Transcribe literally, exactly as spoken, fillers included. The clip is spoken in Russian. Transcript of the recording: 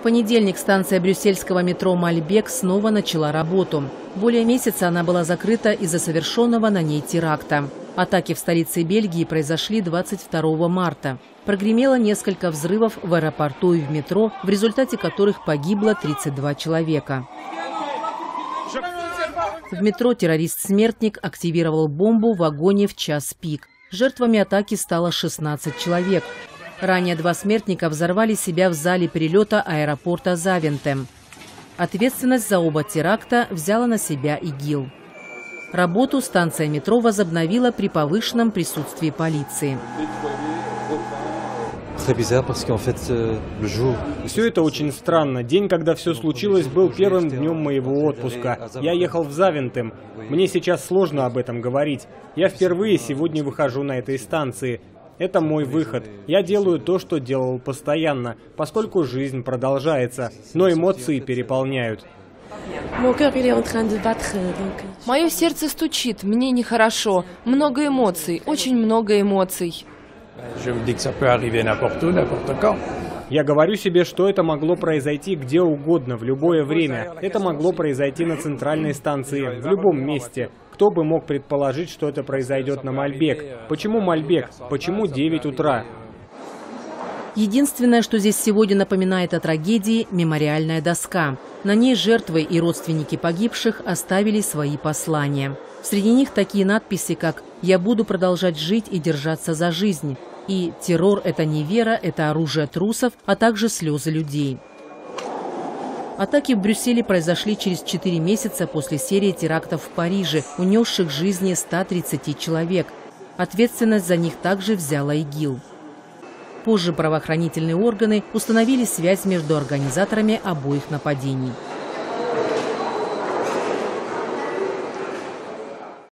понедельник станция брюссельского метро «Мальбек» снова начала работу. Более месяца она была закрыта из-за совершенного на ней теракта. Атаки в столице Бельгии произошли двадцать второго марта. Прогремело несколько взрывов в аэропорту и в метро, в результате которых погибло тридцать два человека. В метро террорист-смертник активировал бомбу в вагоне в час пик. Жертвами атаки стало шестнадцать человек. Ранее два смертника взорвали себя в зале перелета аэропорта Завентем. Ответственность за оба теракта взяла на себя ИГИЛ. Работу станция метро возобновила при повышенном присутствии полиции. Все это очень странно. День, когда все случилось, был первым днем моего отпуска. Я ехал в Завентем. Мне сейчас сложно об этом говорить. Я впервые сегодня выхожу на этой станции. Это мой выход. Я делаю то, что делал постоянно, поскольку жизнь продолжается, но эмоции переполняют. Мое сердце стучит, мне нехорошо. Много эмоций, очень много эмоций. Я говорю себе, что это могло произойти где угодно, в любое время. Это могло произойти на центральной станции, в любом месте. Кто бы мог предположить, что это произойдет на Мальбек? Почему Мальбек? Почему девять утра? Единственное, что здесь сегодня напоминает о трагедии – мемориальная доска. На ней жертвы и родственники погибших оставили свои послания. Среди них такие надписи, как «Я буду продолжать жить и держаться за жизнь» и «Террор – это не вера, это оружие трусов, а также слезы людей». Атаки в Брюсселе произошли через четыре месяца после серии терактов в Париже, унесших жизни ста тридцати человек. Ответственность за них также взяла ИГИЛ. Позже правоохранительные органы установили связь между организаторами обоих нападений.